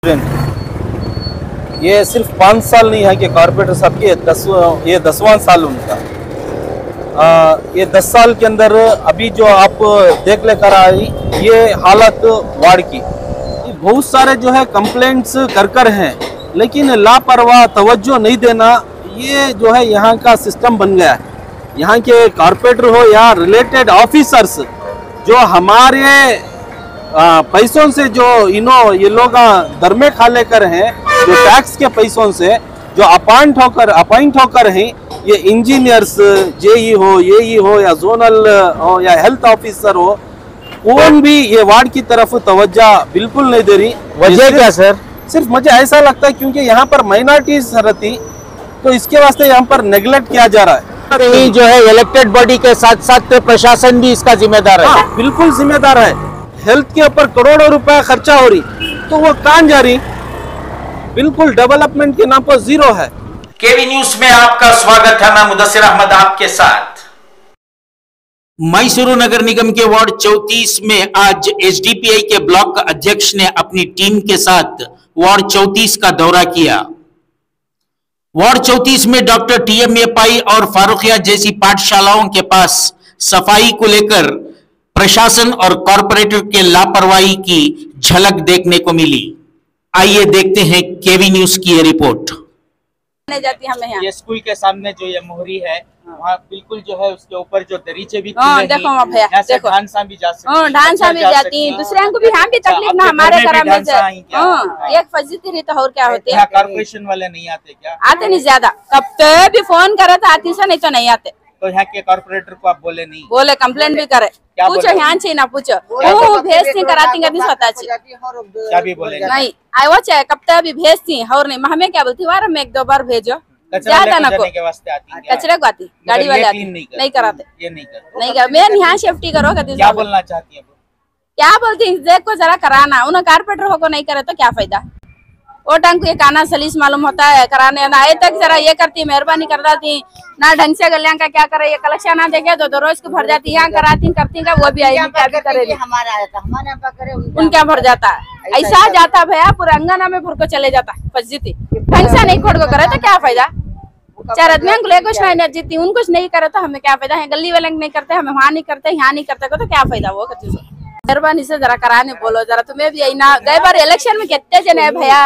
ये सिर्फ 5 साल नहीं है कि कॉर्पोरेटर साहब के ये 10वां साल उनका। ये 10 साल के अंदर अभी जो आप देख लेकर आई ये हालत वार्ड की, बहुत सारे जो है कंप्लेंट्स कर हैं, लेकिन लापरवाह तवज्जो नहीं देना, ये जो है यहाँ का सिस्टम बन गया है। यहाँ के कॉर्पोरेटर हो या रिलेटेड ऑफिसर्स जो हमारे पैसों से जो ये लोग दरमे खा लेकर हैं, जो टैक्स के पैसों से जो अपॉइंट होकर हैं, ये इंजीनियर्स जेई हो या जोनल हो या हेल्थ ऑफिसर हो, कौन भी ये वार्ड की तरफ तवज्जो बिल्कुल नहीं दे रही। वजह क्या सर? सिर्फ मुझे ऐसा लगता है क्योंकि यहाँ पर माइनॉरिटीज रहती, तो इसके वास्ते यहाँ पर नेग्लेक्ट किया जा रहा है। कहीं जो है इलेक्टेड बॉडी के साथ साथ प्रशासन भी इसका जिम्मेदार है। हाँ, बिल्कुल जिम्मेदार है। हेल्थ के ऊपर करोड़ों रुपया खर्चा हो रही, तो वो कहाँ जा रही? बिल्कुल डेवलपमेंट के नाम पर जीरो है। केवी न्यूज में आपका स्वागत है। मैं मुदस्सिर अहमद आपके साथ। मैसूरू नगर निगम के वार्ड 34 में आज एसडीपीआई के ब्लॉक अध्यक्ष ने अपनी टीम के साथ वार्ड 34 का दौरा किया। वार्ड 34 में डॉक्टर टीएमए पाई और फारुखिया जैसी पाठशालाओं के पास सफाई को लेकर प्रशासन और कॉरपोरेटर के लापरवाही की झलक देखने को मिली। आइए देखते हैं केवी न्यूज की ये रिपोर्ट। जाती हमें यहाँ। ये स्कूल के सामने जो ये मोहरी है, वहाँ बिल्कुल जो है उसके ऊपर जो दरीचे भी देखो भैया, देखो ढांसा भी जा सकती, ढांसा भी जाती है, दूसरे को भी यहाँ भी तकलीफ ना हमारे घर में एक फजीती रही तो और क्या होती है। कारपोरेशन वाले नहीं आते क्या? आते नहीं ज्यादा, कब तो भी फोन करे तो आती से, नहीं तो नहीं आते। तो यहाँ के कारपोरेटर को आप बोले नहीं? बोले कंप्लेन भी करे, पूछो यहाँ से ना पूछो, भेज नहीं कराती कभी स्वतः क्या भी बोले नहीं आये वो चाहे कब तक भी भेजती और नहीं, हमें क्या बोलती वार में 1-2 बार भेजो, ज्यादा ना को कचरे को आती, गाड़ी वाले आती नहीं कराते, ये नहीं करते। नहीं कर मैं यहाँ सेफ्टी करो कभी। क्या बोलना चाहती है? क्या बोलती देखो जरा कराना, उन्हें कारपेंटर हो को नहीं करे तो क्या फायदा। वो ढंग को ये काना सलीस मालूम होता है कराने ना, आए तक जरा ये करती मेहरबानी कर जाती ना, ढंग से गलियां का क्या करे, ये कलेक्शन ना देखे तो रोज को भर जाती, यहाँ कराती करती का वो भी आई क्या भी करे, उनका भर जाता है, ऐसा जाता भैया पूरा अंगना में भर को चले जाता फजीती, ढंग से नहीं खोड़ को करे तो क्या फायदा। 4 आदमी को ले कुछ नहीं जीती, उन कुछ नहीं करे तो हमें क्या फायदा है। गली वाले नहीं करते, हमें वहाँ नहीं करते, यहाँ नहीं करते तो क्या फायदा। वो कचू मेहरबानी से जरा कराने बोलो जरा, तुम्हें भी ना गए बार इलेक्शन में कितने जने है भैया,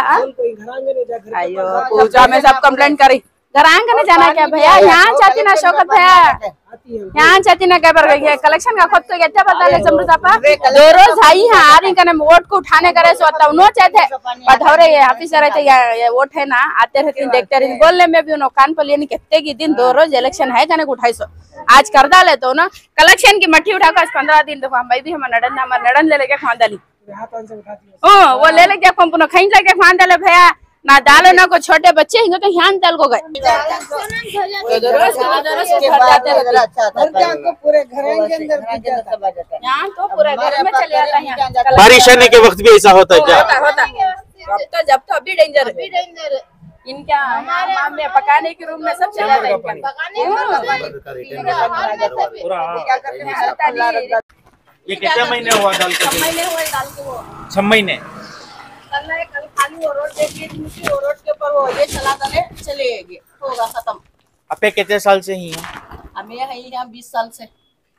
अयो पूजा में सब कंप्लेंट करी, घर आंगन जाना क्या भैया, यहाँ चाहती ना शौकत भैया, यहाँ चाहती ना क्या पर कलेक्शन का खुद को कहते पता ले जमरूदापा 2 रोज आई है आ रही कने वोट को उठाने करे सो तब नो चाहते पठौरे ये ऑफिसर रहते ये वोट है ना, आते रहते देखते रहते, बोलने में भी उन्होंने कान पर लिए कितने की दिन 2 रोज इलेक्शन है कने 250 आज कर डाले तो ना कलेक्शन की मट्टी उठाकर 15 दिन देखो हम भी हम नड़न ले लेके खान डाली, वो ले लेके पुनः खाई जाके खान डाले भैया ना डालो ना को छोटे बच्चे हिंगे तो यहाँ डाल को गए पूरे घर में चले आता है। बारिश आने के वक्त भी ऐसा होता है क्या? होता जब तो अभी डेंजर इनका मामले पकाने के रूम में सब चला जाता है। ये कितने महीने हुआ डाल के? 6 महीने। कल खाली वो रोड देखिए, वो रोड के ऊपर वो ये चला डाले चलेगी होगा खत्म। आपे कितने साल से ही हैं? हमें यहाँ 20 साल से।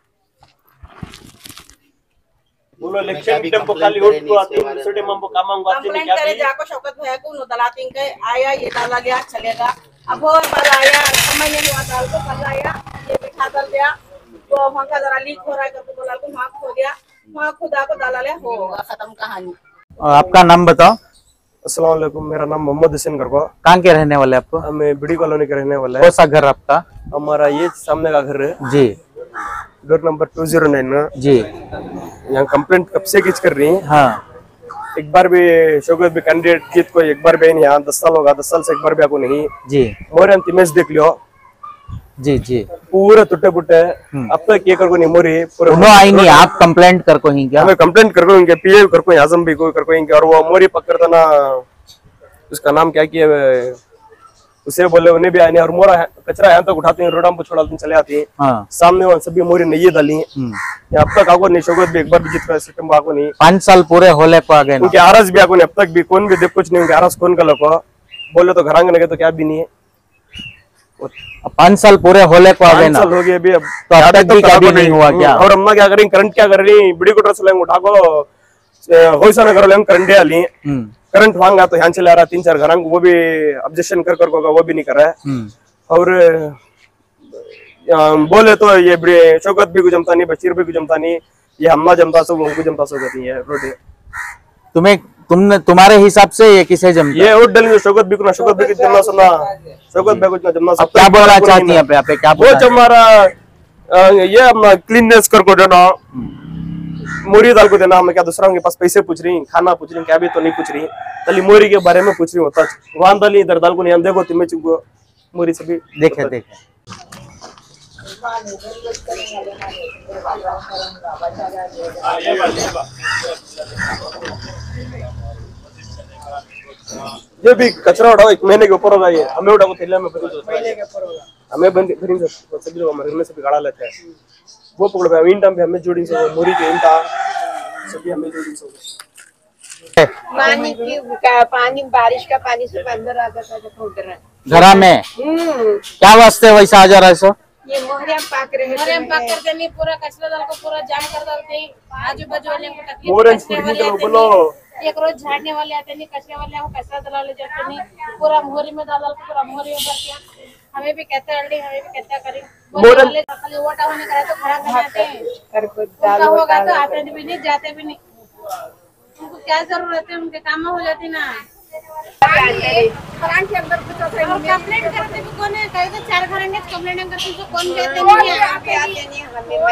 बोलो इलेक्शन टेम्पो खाली वोट को आते हैं, दूसरे टेम्पो को कामंग आते हैं, क्या करे जाको शौकत भैया को नो दलाती के आया ये डाला गया चलेगा, अब और बार आया समय नहीं हुआ डाल को कल आया ये बिठा डाल दिया, वो वहां का जरा लीक हो रहा है करके बोला को वहां खो गया, वहां खुदा को डाला ले होगा खत्म कहानी। आपका नाम बताओ। अस्सलाम वालेकुम, मेरा नाम मोहम्मद हुसैन करको। कहाँ के रहने वाले आपको? हमें बिडी कॉलोनी के रहने वाले हैं। कौन सा घर आपका? हमारा ये सामने का घर है जी, डोर नंबर 209 जी। यहाँ कंप्लेंट कब से किस कर रही है? हाँ, एक बार भी शौकत भी कैंडिडेट जीत को एक बार भी नहीं, यहाँ 10 साल होगा, 10 साल से एक बार भी आपको नहीं जी। मोरे अंतिमेश देख लियो जी जी, पूरा टूटे फुटे अब तक ये कर को नहीं मोरी पूरा आई नहीं। आप कंप्लेंट कर को ही क्या? हमें कंप्लेंट कर को इनके पीए कर को आजम भी कोई कर को इनके, और वो मोरी पकड़ता ना उसका नाम क्या किया उसे बोले उन्हें भी आए नहीं, और मोरा कचरा यहाँ तक उठाते हैं, रोड पर छोड़ा चले आते हैं। हाँ। सामने वहाँ सभी मोरी नहीं डाली है। अब तक आगो नहीं शोगत भी एक बार भी जितना सिस्टम आगो नहीं। 5 साल पूरे होले को आ गए उनके आरस भी आगो नहीं, अब तक भी कौन भी देख कुछ नहीं, उनके आरस कौन का लोग बोले तो घरांग लगे तो क्या भी नहीं है। 5 साल पूरे होले को आ गए ना, साल हो गए अभी, अब तो अब तक भी कभी नहीं हुआ क्या? और अम्मा क्या करें, करंट क्या कर रही, बड़ी कोटर से उठा को होइसा न करो, करंट डाली करंट मांगा तो यहाँ चला रहा 3-4 घर, वो भी ऑब्जेक्शन कर वो भी नहीं कर रहा है। और बोले तो ये बड़े शौकत भी कुछ जमता नहीं, बशीर भी कुछ जमता नहीं, ये हम्मा जमता सो उनको जमता सो कहती है रोटी। तुम्हारे हिसाब से ये किसे जमता? ये वोट डालेंगे शौकत भी कुछ, शौकत भी कुछ जमना सुना, शौकत भी कुछ जमना। अब क्या बोलना चाहती है पे क्या वो हमारा ये अपना क्लीननेस कर को देना, मोरी दाल को देना, हमें क्या दूसरा उनके पास पैसे पूछ रही, खाना पूछ रही, क्या भी तो नहीं पूछ रही, तली मोरी के बारे में पूछ रही होता। वहां दाली इधर दाल को नहीं, हम देखो तुम्हें चुको मोरी से भी देखे। ये भी कचरा उठाओ 1 महीने के ऊपर होगा, ये हमें उठाओ थैले में हमें बंद सभी लोग हमारे में से भी गाड़ा लेते हैं, वो पकड़ इन टाइम पे हमें जोड़ी से मोरी के इंटा सभी हमें जोड़ी से पानी बारिश का पानी सब अंदर आ जाता है घरा में। क्या वास्ते वैसा आ जा रहा है सर? ये मोहरे हम पाक रहे हैं, हम पाक करते नहीं, पूरा कचरा दाल को पूरा जाम कर देते हैं, आजू बाजू वाले को तकलीफ मोहरे कचरे वाले आते नहीं, एक रोज झाड़ने वाले आते नहीं, कचरे वाले को कचरा डाला ले जाते नहीं, पूरा मोहरी में डाल को पूरा मोहरी में भर के हमें भी कहते हैं, हमें भी कहते करें बोलने वाले खाली वोटा होने करे तो खड़ा कर आते हैं, उनका होगा तो आते भी नहीं, जाते भी नहीं, उनको क्या जरूरत है, उनके काम हो जाती ना। कंप्लेंट करते भी कौन है, कहीं तो 4 घर कंप्लेंट करते तो कौन कहते नहीं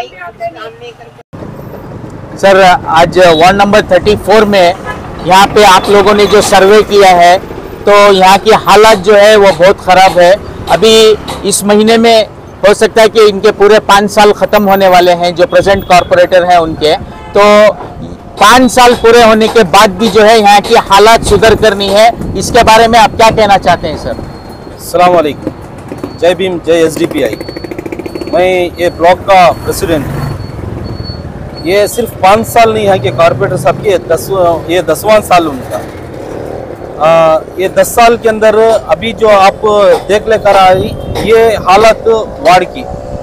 है। सर आज वार्ड नंबर 34 में यहाँ पे आप लोगों ने जो सर्वे किया है तो यहाँ की हालत जो है वो बहुत ख़राब है। अभी इस महीने में हो सकता है कि इनके पूरे 5 साल ख़त्म होने वाले हैं जो प्रेजेंट कॉरपोरेटर हैं उनके, तो 5 साल पूरे होने के बाद भी जो है यहाँ की हालात सुधर करनी है, इसके बारे में आप क्या कहना चाहते हैं सर? अस्सलाम वालेकुम, जय भीम, जय एसडीपीआई। मैं ये ब्लॉक का प्रेसिडेंट हूँ। ये सिर्फ 5 साल नहीं है कि कॉरपोरेटर साहब के 10वां साल उनका। ये 10 साल के अंदर अभी जो आप देख लेकर आई ये हालत वार्ड की,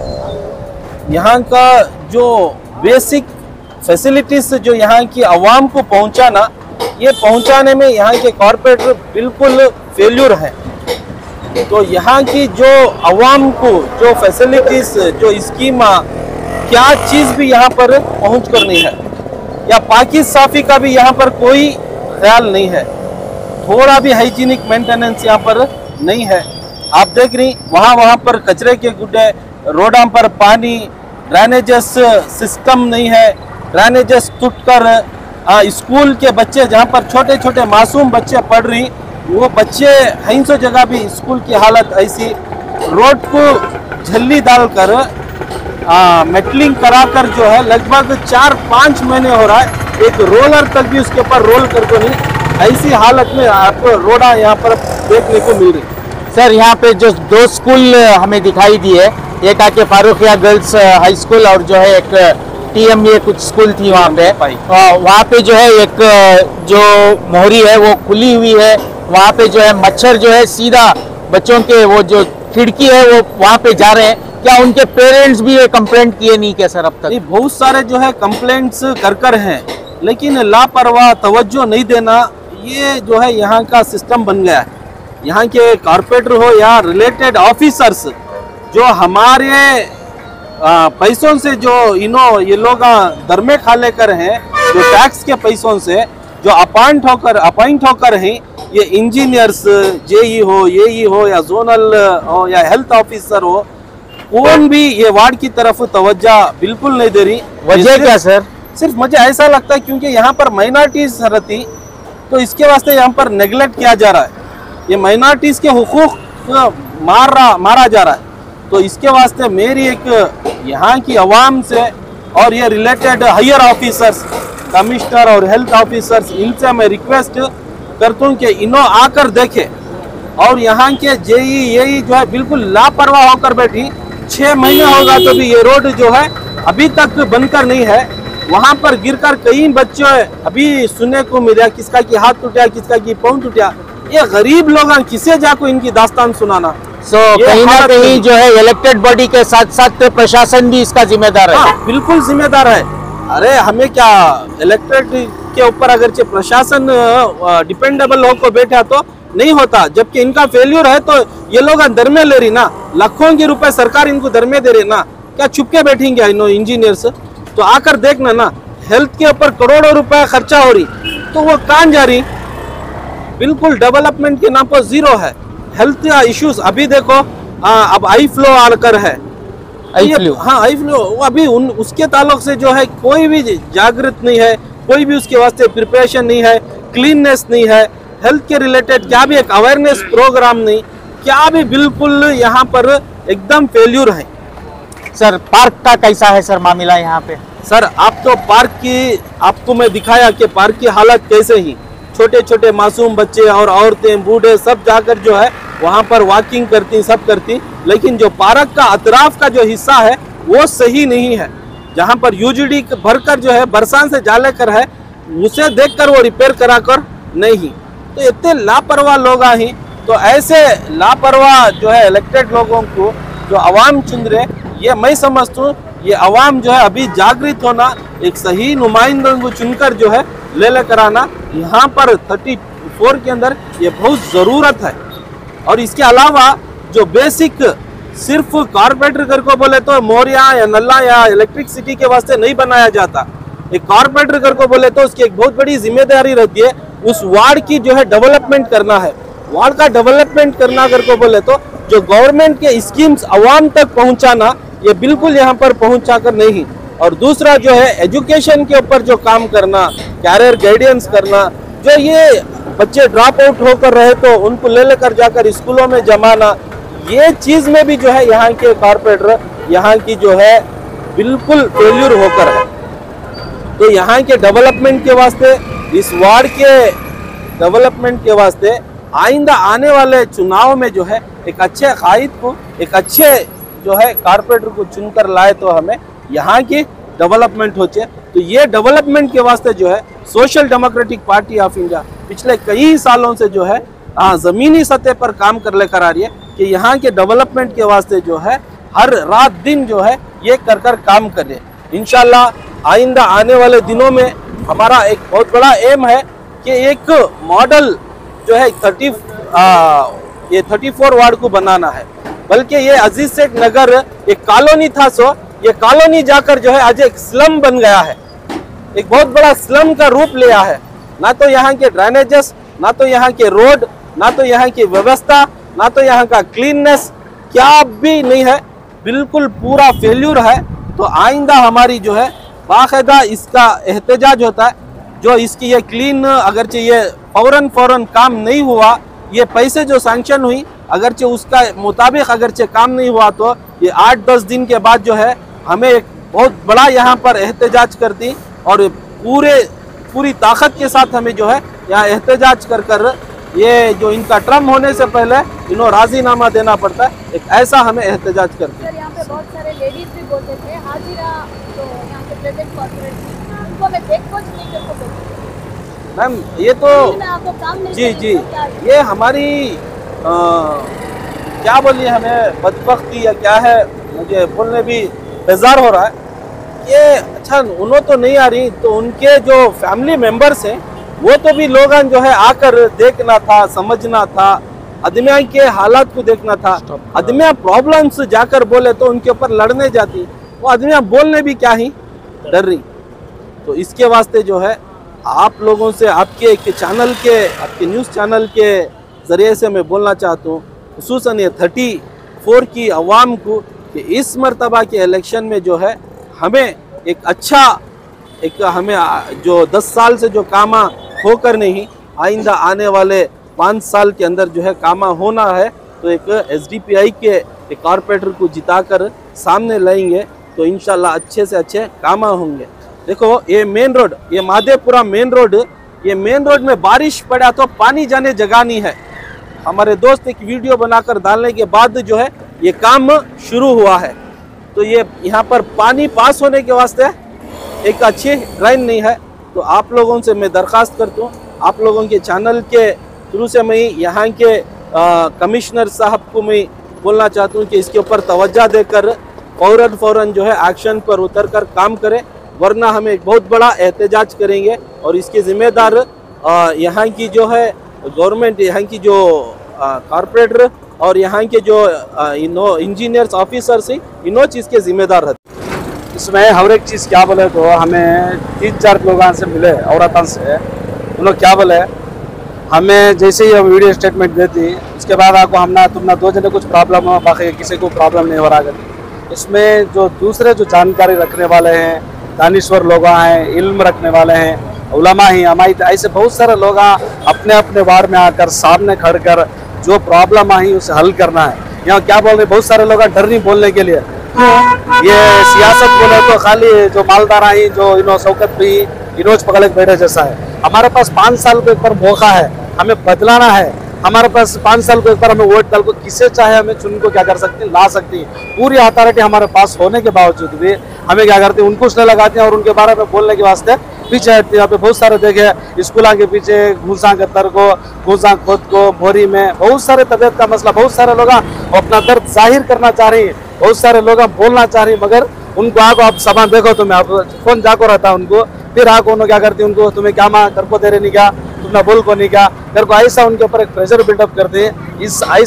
यहाँ का जो बेसिक फैसिलिटीज जो यहाँ की आवाम को पहुँचाना, ये पहुँचाने में यहाँ के कॉरपोरेटर बिल्कुल फेल्यूर है। तो यहाँ की जो आवाम को जो फैसिलिटीज जो स्कीम क्या चीज़ भी यहाँ पर पहुँच करनी है, या पाकी साफी का भी यहाँ पर कोई ख्याल नहीं है, थोड़ा भी हाइजीनिक मेंटेनेंस यहाँ पर नहीं है। आप देख रही वहाँ पर कचरे के गुड्डे, रोडों पर पानी, ड्रेनेजेस सिस्टम नहीं है, ड्रेनेजेस टूटकर स्कूल के बच्चे जहाँ पर छोटे छोटे मासूम बच्चे पढ़ रही, वो बच्चे हैं सो जगह भी स्कूल की हालत ऐसी, रोड को झल्ली डालकर मेटलिंग कराकर जो है लगभग 4-5 महीने हो रहा है, एक रोलर तक भी उसके ऊपर रोल करके नहीं, ऐसी हालत में आपको रोडा यहाँ पर देखने को मिल रही। सर यहाँ पे जो 2 स्कूल हमें दिखाई दिए, एक आके फारूकिया गर्ल्स हाई स्कूल और जो है एक TMA कुछ स्कूल थी वहाँ पे जो है एक जो मोहरी है वो खुली हुई है, वहाँ पे जो है मच्छर जो है सीधा बच्चों के वो जो खिड़की है वो वहाँ पे जा रहे हैं। क्या उनके पेरेंट्स भी ये कंप्लेंट किए नहीं क्या सर अब तक? बहुत सारे जो है कंप्लेंट्स कर हैं, लेकिन लापरवाह तवज्जो नहीं देना, ये जो है यहाँ का सिस्टम बन गया है। यहाँ के कॉर्पोरेटर हो या रिलेटेड ऑफिसर्स जो हमारे पैसों से जो ये लोग दर में खा लेकर हैं, जो टैक्स के पैसों से जो अपॉइंट होकर हैं, ये इंजीनियर्स JE हो, AE हो या जोनल हो या हेल्थ ऑफिसर हो, कौन भी ये वार्ड की तरफ तवज्जो बिल्कुल नहीं दे रही। वजह क्या सर? सिर्फ मुझे ऐसा लगता है क्योंकि यहाँ पर माइनॉरिटीज रहती, तो इसके वास्ते यहाँ पर नेगलेक्ट किया जा रहा है, ये माइनॉरिटीज के हुकूक मारा जा रहा है। तो इसके वास्ते मेरी एक यहाँ की आवाम से और ये रिलेटेड हायर ऑफिसर्स, कमिश्नर और हेल्थ ऑफिसर्स, इनसे मैं रिक्वेस्ट करता हूँ कि इन्हों आकर देखें और यहाँ के जेई यही जो है बिल्कुल लापरवाह होकर बैठी। 6 महीने होगा तो भी ये रोड जो है अभी तक बनकर नहीं है। वहां पर गिरकर कई बच्चे अभी सुनने को मिला, किसका की हाथ टूटा, किसका की पाँव टूटा। ये गरीब लोग किसे जाको इनकी दास्तान सुनाना। कहीं ना कहीं जो है इलेक्टेड बॉडी के साथ साथ प्रशासन भी इसका जिम्मेदार है। बिल्कुल जिम्मेदार है। अरे हमें क्या, इलेक्टेड के ऊपर अगर प्रशासन डिपेंडेबल होकर बैठा तो नहीं होता, जबकि इनका फेल्यूर है तो ये लोग दर में ले रही ना, लाखों के रुपए सरकार इनको दर में दे रही ना, क्या छुप के बैठेंगे इंजीनियर्स? तो आकर देखना ना, हेल्थ के ऊपर करोड़ों रुपए खर्चा हो रही तो वो कहाँ जा रही? बिल्कुल डेवलपमेंट के नाम पर जीरो है। हेल्थ इश्यूज अभी देखो, अब आई फ्लो आकर है, आई फ्लो अभी उसके ताल्लुक से जो है कोई भी जागृत नहीं है, कोई भी उसके वास्ते प्रिपरेशन नहीं है, क्लीननेस नहीं है, हेल्थ के रिलेटेड क्या भी एक अवेयरनेस प्रोग्राम नहीं, क्या भी बिल्कुल यहाँ पर एकदम फेल्यूर है। सर पार्क का कैसा है सर मामला यहाँ पे? सर आप तो पार्क की, आपको मैं दिखाया कि पार्क की हालत कैसे ही, छोटे छोटे मासूम बच्चे और औरतें बूढ़े सब जाकर जो है वहाँ पर वॉकिंग करती, सब करती, लेकिन जो पार्क का अतराफ का जो हिस्सा है वो सही नहीं है। जहाँ पर यूजीडी भरकर जो है बरसात से जाले कर है, उसे देखकर वो रिपेयर करा कर नहीं। तो इतने लापरवाह लोग ही, तो ऐसे लापरवाह जो है इलेक्टेड लोगों को जो अवाम चुन रहे, ये मैं समझता हूँ ये अवाम जो है अभी जागृत होना, एक सही नुमाइंदों को चुनकर जो है ले कराना यहाँ पर 34 के अंदर ये बहुत ज़रूरत है। और इसके अलावा जो बेसिक सिर्फ कारपोरेटर घर को बोले तो मोरिया या नल्ला या इलेक्ट्रिसिटी के वास्ते नहीं बनाया जाता। एक कारपोरेटर घर को बोले तो उसकी एक बहुत बड़ी जिम्मेदारी रहती है, उस वार्ड की जो है डेवलपमेंट करना है। वार्ड का डेवलपमेंट करना अगर को बोले तो जो गवर्नमेंट के स्कीम्स अवाम तक पहुंचाना, ये बिल्कुल यहाँ पर पहुंचा कर नहीं। और दूसरा जो है एजुकेशन के ऊपर जो काम करना, कैरियर गाइडेंस करना, जो ये बच्चे ड्रॉप आउट होकर रहे तो उनको ले लेकर जाकर स्कूलों में जमाना, ये चीज़ में भी जो है यहाँ के कारपोरेटर यहाँ की जो है बिल्कुल फेल्यूर होकर है। तो यहाँ के डेवलपमेंट के वास्ते, इस वार्ड के डेवलपमेंट के वास्ते आइंदा आने वाले चुनाव में जो है एक अच्छे कायद को, एक अच्छे जो है कारपोरेटर को चुनकर लाए तो हमें यहाँ की डेवलपमेंट हो चाहिए। तो ये डेवलपमेंट के वास्ते जो है social democratic party of India पिछले कई सालों से जो है ज़मीनी सतह पर काम कर लेकर आ रही है कि यहाँ के डेवलपमेंट के वास्ते जो है हर रात दिन जो है ये कर काम करे। इंशाल्लाह आइंदा आने वाले दिनों में हमारा एक बहुत बड़ा एम है कि एक मॉडल जो है 34 वार्ड को बनाना है। बल्कि ये अजीज शेख नगर एक कॉलोनी था, सो ये कॉलोनी जाकर जो है आज एक स्लम बन गया है, एक बहुत बड़ा स्लम का रूप लिया है। ना तो यहाँ के ड्रेनेजेस, ना तो यहाँ के रोड, ना तो यहाँ की व्यवस्था, ना तो यहाँ का क्लीननेस, क्या भी नहीं है, बिल्कुल पूरा फेल्यूर है। तो आइंदा हमारी जो है बाकायदा इसका एहतजाज होता है, जो इसकी ये क्लीन अगरचे ये फौरन काम नहीं हुआ, ये पैसे जो सैंक्शन हुई अगरचे उसका मुताबिक अगरचे काम नहीं हुआ तो ये 8-10 दिन के बाद जो है हमें एक बहुत बड़ा यहाँ पर एहतजाज करती और पूरी ताकत के साथ हमें जो है यहाँ एहतजाज कर ये जो इनका टर्म होने से पहले इन्हों राजीनामा देना पड़ता है, एक ऐसा हमें एहतजाज करते हैं। यहाँ पे बहुत सारे लेडीज भी बोलते थे हाजिरा, तो यहाँ पे प्रेजेंट कॉर्पोरेट उनको मैं देख कुछ नहीं कर सकती मैम, ये तो आपको काम नहीं जी ये हमारी क्या बोलिए, हमें बदबख्ती या क्या है, मुझे बोलने भी बेजार हो रहा है। ये अच्छा उन्हों तो नहीं आ रही, तो उनके जो फैमिली मेंबर्स हैं वो तो भी लोग जो है आकर देखना था, समझना था, आदमिया के हालात को देखना था। आदमिया प्रॉब्लम्स जाकर बोले तो उनके ऊपर लड़ने जाती, वो आदमिया बोलने भी क्या ही डर रही। तो इसके वास्ते जो है आप लोगों से, आपके चैनल के, आपके न्यूज़ चैनल के ज़रिए से मैं बोलना चाहता हूँ, खुसूसन ये 34 की आवाम को, कि इस मरतबा के इलेक्शन में जो है हमें एक अच्छा, एक हमें जो 10 साल से जो कामा होकर नहीं, आइंदा आने वाले 5 साल के अंदर जो है कामा होना है। तो एक SDPI के एक कारपोरेटर को जिताकर सामने लाएंगे तो इंशाल्लाह अच्छे से अच्छे कामा होंगे। देखो ये मेन रोड, ये माधेपुरा मेन रोड, ये मेन रोड में बारिश पड़ा तो पानी जाने जगह नहीं है। हमारे दोस्त एक वीडियो बनाकर डालने के बाद जो है ये काम शुरू हुआ है। तो ये यहाँ पर पानी पास होने के वास्ते एक अच्छी ड्रेन नहीं है। तो आप लोगों से मैं दरख्वास्त करता हूँ, आप लोगों के चैनल के थ्रू से मैं यहाँ के कमिश्नर साहब को मैं बोलना चाहता हूँ कि इसके ऊपर तवज्जो देकर फ़ौरन जो है एक्शन पर उतर कर काम करें, वरना हम एक बहुत बड़ा एहतजाज करेंगे और इसके ज़िम्मेदार यहाँ की जो है गवर्नमेंट, यहाँ की जो कॉरपोरेटर और यहाँ के जो इंजीनियर्स ऑफिसर्स हैं, इन्हों चीज़ के ज़िम्मेदार रहते। इसमें हर एक चीज़ क्या बोले तो हमें 3-4 लोगों से मिले, औरतों से, उन लोग क्या बोले हमें जैसे ही हम वीडियो स्टेटमेंट देती उसके बाद आपको हमने तुमने 2 जने कुछ प्रॉब्लम हो, बाकी किसी को प्रॉब्लम नहीं हो रहा है। इसमें जो दूसरे जो जानकारी रखने वाले हैं, दानिश्वर लोग हैं, इल्म रखने वाले हैं, उलमा ही हमारी, ऐसे बहुत सारे लोग अपने अपने वार्ड में आकर सामने खड़ कर जो प्रॉब्लम आई उसे हल करना है। यहाँ क्या बोल रहे, बहुत सारे लोग डर नहीं बोलने के लिए। ये सियासत बोले तो खाली जो मालदार आई, जो इनो शौकत भी इनोज पकड़ के बैठे जैसा है। हमारे पास 5 साल के ऊपर मौका है, हमें बदलाना है। हमारे पास 5 साल के ऊपर हमें वोट डाल को किसे चाहे हमें चुन को क्या कर सकते हैं, ला सकती है। पूरी अथॉरिटी हमारे पास होने के बावजूद भी हमें क्या करते हैं, उनको उसने लगाते हैं और उनके बारे में बोलने के वास्ते पीछे हटते हैं। यहाँ पे बहुत सारे देखे स्कूलों के पीछे घूसा गत्तर को, घूसा खुद को, मोरी में बहुत सारे तबियत का मसला, बहुत सारे लोग अपना दर्द जाहिर करना चाह रही हैं, बहुत सारे लोग बोलना चाह रही हैं, मगर उनको आको आप सामान देखो, तुम्हें आप फोन जाको रहता है उनको, फिर आको उन्होंने क्या करती है, उनको तुम्हें क्या माँ कर को दे रहे नहीं क्या, तुमने बोल को नहीं क्या कर को, ऐसा उनके ऊपर एक प्रेशर बिल्डअप करते हैं।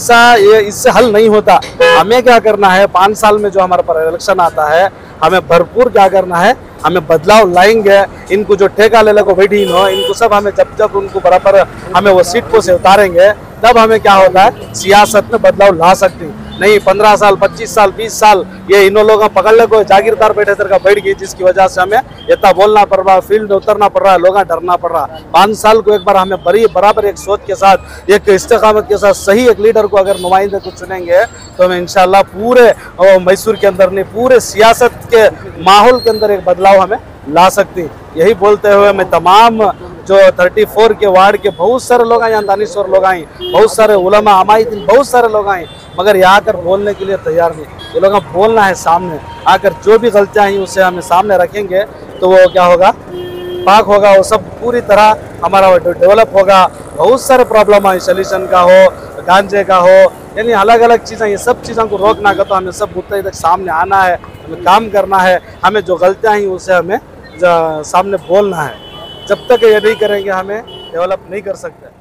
इससे हल नहीं होता। हमें क्या करना है, 5 साल में जो हमारे पर इलेक्शन आता है, हमें भरपूर क्या करना है, हमें बदलाव लाएंगे। इनको जो ठेका ले को बैठी हो, इनको सब हमें जब उनको बराबर हमें वो सीट को से उतारेंगे, तब हमें क्या होता है, सियासत में बदलाव ला सकती। नहीं 15 साल 25 साल 20 साल ये इन लोगों को पकड़ ले को जागीरदार बैठे का बैठ गई, जिसकी वजह से हमें इतना बोलना पड़ रहा, फील्ड में उतरना पड़ रहा है, लोग डरना पड़ रहा। 5 साल को एक बार हमें बराबर एक सोच के साथ, एक इस्तेकामत के साथ सही एक लीडर को अगर नुमाइंदे को चुनेंगे तो हमें इंशाल्लाह पूरे मैसूर के अंदर नहीं, पूरे सियासत के माहौल के अंदर एक बदलाव हमें ला सकती। यही बोलते हुए मैं तमाम जो 34 के वार्ड के बहुत सारे लोग आए, दानिश्वर लोग आए, बहुत सारे उलमा हमारी बहुत सारे लोग आए, मगर यहाँ आकर बोलने के लिए तैयार नहीं। ये लोग बोलना है सामने आकर, जो भी गलतियाँ हैं उसे हमें सामने रखेंगे तो वो क्या होगा, पाक होगा, वो सब पूरी तरह हमारा डेवलप होगा। बहुत सारे प्रॉब्लम है, सोल्यूशन का हो, गांजे का हो, यानी अलग अलग चीज़ें, ये सब चीज़ों को रोकना का तो हमें सब मुद्दे तक सामने आना है, हमें काम करना है, हमें जो गलतियाँ हैं उसे हमें सामने बोलना है। जब तक ये नहीं करेंगे हमें डेवलप नहीं कर सकते।